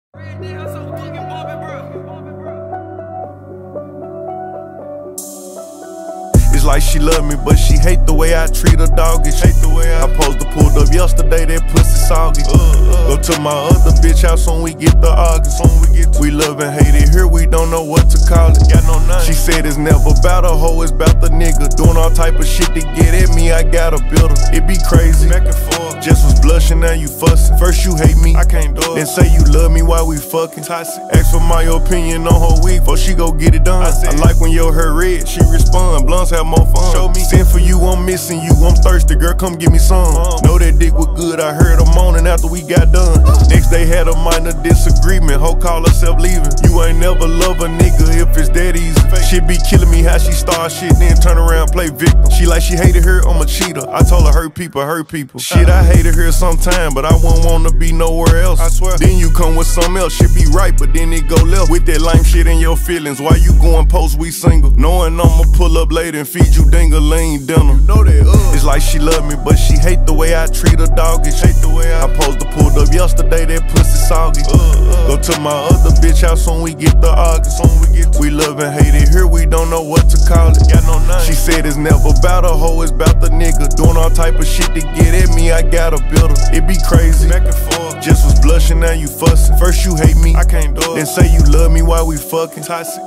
It's like she love me, but she hate the way I treat her doggish. I supposed to pulled up yesterday, that pussy soggy. Go to my other bitch house when we get the argues. We love and hate it here, we don't know what to call it. Got no name. She said it's never about a hoe, it's about the nigga. Doing all type of shit to get at me, I got a builder. It be crazy, back and forth. Just was blushing, now you fussin'. First you hate me, I can't do it. Then say you love me while we fucking. Toxic. Ask for my opinion on her week, before she go get it done. I like when your hair red, she respond. Blunts have more fun. Show me. Send for you, I'm missing you, I'm thirsty, girl, come give me some. Know that dick was good, I heard her moaning after we got done. Next day had a minor disagreement, hoe call herself leaving. You ain't never love a nigga if it's that easy. Shit be killing me how she start shit, then turn around play victim. She like she hated her, I'm a cheater. I told her hurt people, hurt people. Shit, I hated her sometime, but I wouldn't wanna be nowhere else. I swear. Then you come with something else, shit be right, but then it go left. With that lame shit in your feelings, why you going post we single? Knowing I'ma pull up later and feed you ding-a-ling dinner. You know that, It's like she love me, but she hate the way I treat her doggish. I supposed to pulled up yesterday, that pussy soggy. Go to my other bitch house when we get the argues. We love and hate it here, we don't know what to call it. Got no name. She said it's never about a hoe, it's about the nigga. Doing all type of shit to get at me, I got a builder. It be crazy, back and forth. Just was blushing, now you fussin'. First you hate me, I can't do it. Then say you love me while we fucking. Toxic.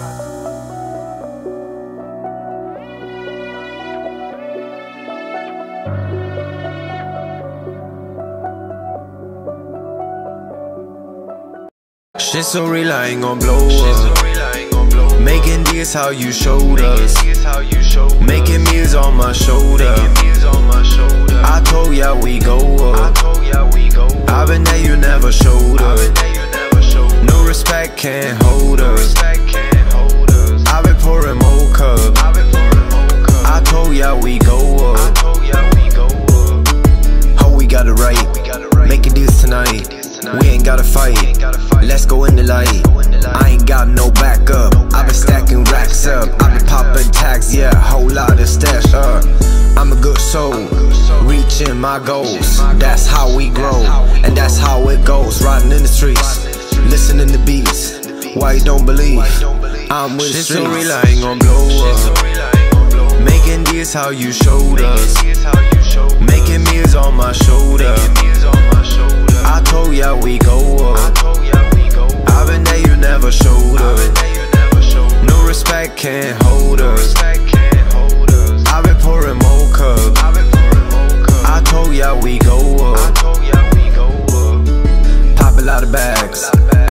Shit so real, I ain't gon' blow up. Making this how you showed us. Making meals on my shoulder. I told ya we go up. I been there, you never showed up. No respect can't hold us. I been pouring more cup. I told ya we go up. Hope we got it right. Making this tonight. We ain't gotta fight, let's go in the light. I ain't got no backup, I been stacking racks up. I been popping tags, yeah, whole lot of stash up. I'm a good soul, reaching my goals. That's how we grow, and that's how it goes. Riding in the streets, listening to beats. Why you don't believe? I'm with the streets. Shit so real, I ain't gon' blow up. Making this how you showed us. Making meals on my shoulder. I told ya we go up. I been there, you never showed up. No respect can't hold us. I been pouring more cup. I told ya we go up. Pop a lot of bags.